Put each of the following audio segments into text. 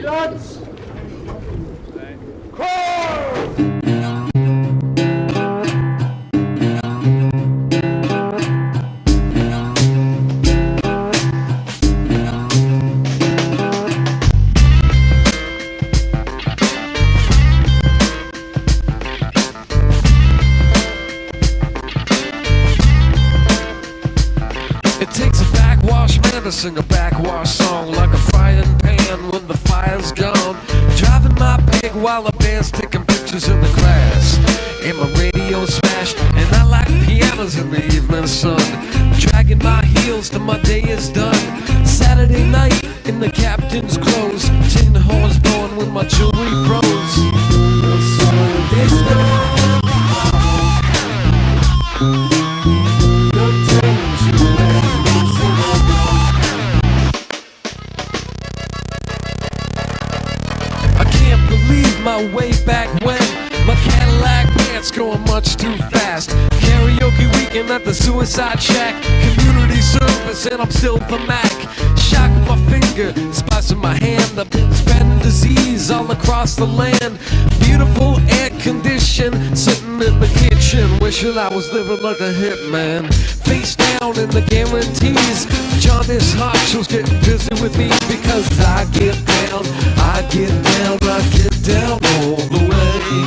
Shots! Call! It takes a backwash man to sing a backwash song, like a frying pan when the fire's gone. Driving my pig while the band's taking pictures in the grass, and my radio smashed, and I like pianos in the evening sun. Dragging my heels till my day is done. Saturday night in the captain's clothes, tin horns blowing when my jewelry froze. I can't believe my way back when my Cadillac pants going much too fast. Karaoke weekend at the Suicide Shack, community service and I'm still the Mac. Shock my finger, spots in my hand, I've been spreading disease all across the land. Beautiful air condition, sitting in the kitchen, wishing I was living like a hitman. Face down in the guarantees, Jaundice Harshall's getting busy with me, because I get down, I get down, I get down all the way.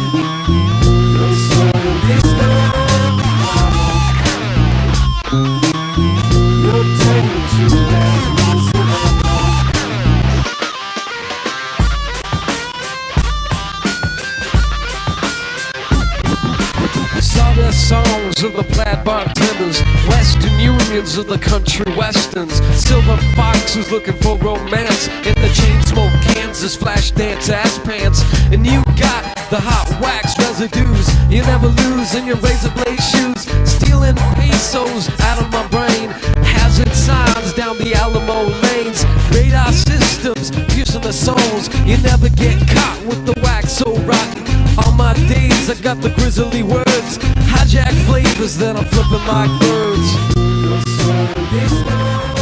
Sawdust songs of the plaid bartenders, Western Unions of the country westerns, silver foxes looking for romance in the chain smoke Kansas flash dance ass pants. And you got the hot wax residues you never lose in your razor blade shoes. Stealing pesos out of my brain, hazard signs down the Alamo lanes, radar systems piercing the souls. You never get caught with the wax so rotten. All my days I got the grisly words, hijack flavors that I'm flipping like birds.